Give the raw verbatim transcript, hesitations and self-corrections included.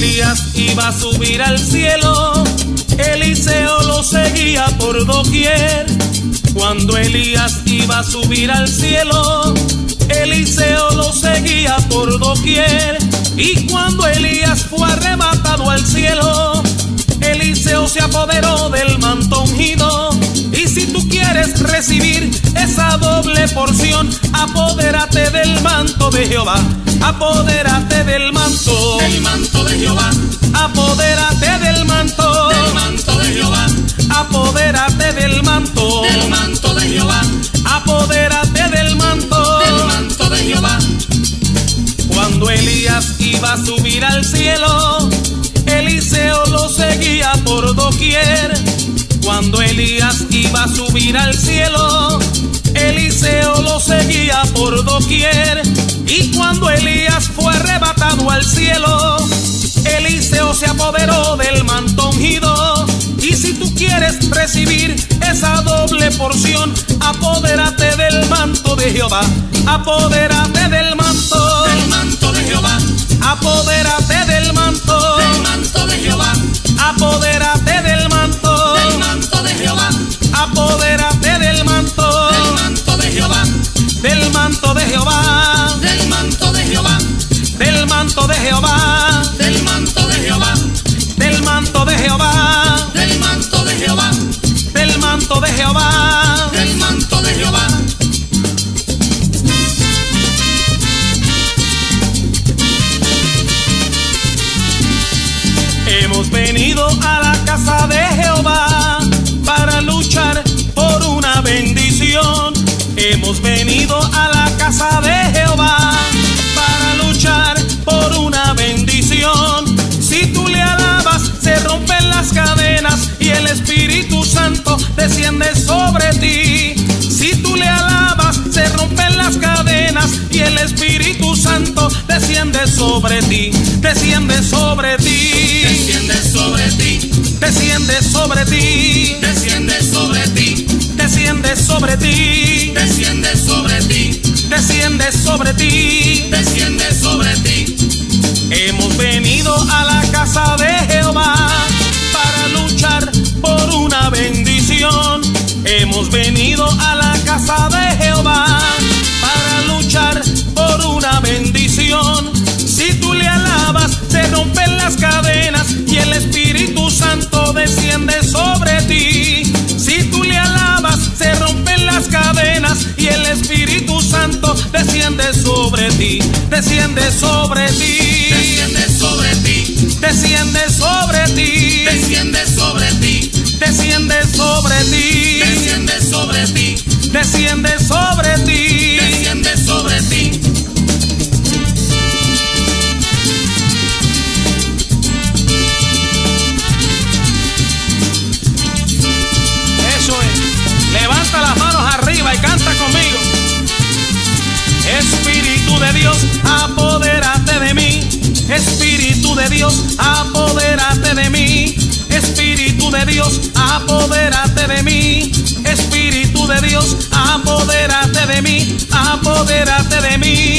Elías iba a subir al cielo, Eliseo lo seguía por doquier. Cuando Elías iba a subir al cielo, Eliseo lo seguía por doquier. Y cuando Elías fue arrebatado al cielo, Eliseo se apoderó del manto ungido. Y si tú quieres recibir esa doble porción, apodérate del manto de Jehová. Apodérate del manto, del manto de Jehová. Apodérate del manto, del manto de Jehová. Apodérate del manto, del manto de Jehová. Apodérate del manto, del manto de Jehová. Cuando Elías iba a subir al cielo, Eliseo lo seguía por doquier. Cuando Elías iba a subir al cielo, Eliseo lo seguía por doquier. Y cuando Elías fue arrebatado al cielo, Eliseo se apoderó del manto ungido. Y si tú quieres recibir esa doble porción, apodérate del manto de Jehová. Apodérate del manto, del manto de Jehová. Apodérate del manto, del manto de Jehová. Apodérate del manto, del manto de Jehová. Apodérate del manto, del manto de Jehová. Del manto de Jehová. Del manto de Jehová. Del manto de Jehová. Del manto de Jehová. Del manto de Jehová. Del manto de Jehová. Del manto de Jehová. Del manto de Jehová. Hemos venido a la casa de Jehová para luchar por una bendición. Hemos venido a la casa de Jehová para luchar por una bendición. Si tú le alabas, se rompen las cadenas y el Espíritu Santo desciende sobre ti. Si tú le alabas, se rompen las cadenas y el Espíritu Santo desciende sobre ti. Desciende sobre ti. Desciende sobre ti. Desciende sobre ti. Desciende sobre ti. Desciende sobre ti. Desciende sobre ti. Desciende sobre ti. Desciende sobre ti. Hemos venido a la casa de Jehová para luchar por una bendición. Hemos venido a la casa de Jehová para luchar por una bendición. Si tú le alabas, se rompen las cadenas y el Espíritu Santo desciende sobre ti. Si tú le alabas, se rompen las cadenas y el Espíritu Santo desciende sobre ti. Desciende sobre ti. Desciende sobre ti. Desciende sobre ti. Desciende sobre ti. Desciende sobre ti. Desciende sobre ti. Desciende sobre ti. Desciende sobre ti. Eso es. Levanta las manos arriba y canta conmigo. Espíritu de Dios, apodérate de mí. Espíritu de Dios, apodérate de mí. Espíritu de Dios, apodérate de mí. Espíritu de Dios, apodérate de mí. Apodérate de mí.